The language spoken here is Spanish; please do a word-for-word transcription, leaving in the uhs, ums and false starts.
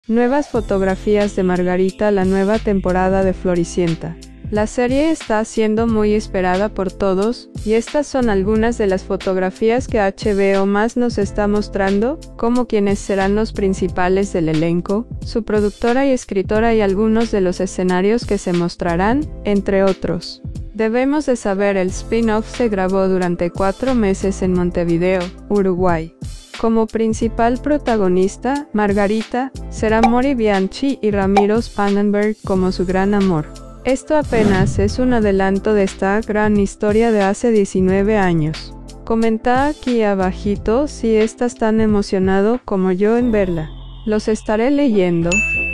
Nuevas fotografías de Margarita, la nueva temporada de Floricienta. La serie está siendo muy esperada por todos, y estas son algunas de las fotografías que H B O Max nos está mostrando, como quienes serán los principales del elenco, su productora y escritora y algunos de los escenarios que se mostrarán, entre otros. Debemos de saber, el spin-off se grabó durante cuatro meses en Montevideo, Uruguay. Como principal protagonista, Margarita, será Mori Bianchi y Ramiro Spangenberg como su gran amor. Esto apenas es un adelanto de esta gran historia de hace diecinueve años. Comenta aquí abajito si estás tan emocionado como yo en verla. Los estaré leyendo.